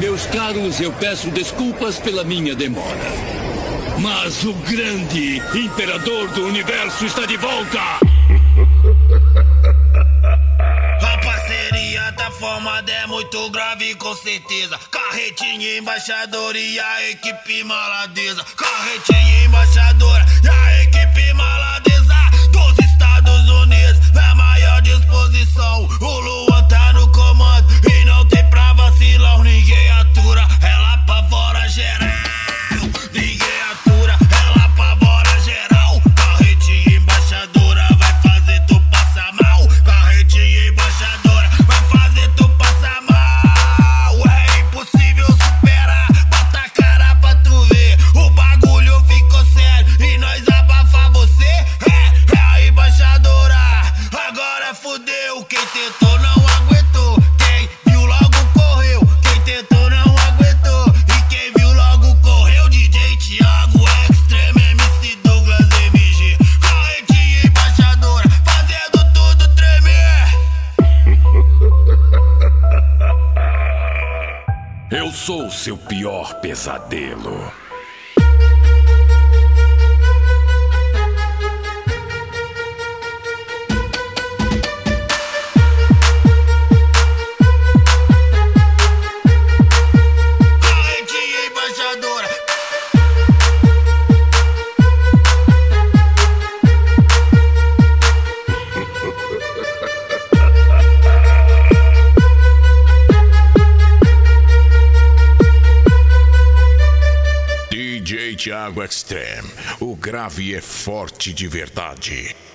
Meus caros, eu peço desculpas pela minha demora. Mas o grande imperador do universo está de volta! A parceria tá formada, é muito grave com certeza. Carretinha embaixadora e a equipe maladeza. Carretinha embaixadora e a equipe maladeza dos Estados Unidos, na maior disposição. O Luan tá no comando e não tem pra vacilar. Ninguém atura, ela apavora geral. Ninguém atura, ela apavora geral. Carretinha embaixadora vai fazer tu passar mal. Carretinha embaixadora vai fazer tu passar mal. É impossível superar, bota a cara pra tu ver. O bagulho ficou sério e nós abafa você. É a embaixadora, agora fudeu. Quem tentou não aguentou, quem viu logo correu. Quem tentou não aguentou e quem viu logo correu. DJ Thiago Extreme, MC Douglas MG. Carretinha embaixadora fazendo tudo tremer. Eu sou seu pior pesadelo. Carretinha embaixadora. DJ Thiago Extreme, o grave é forte de verdade.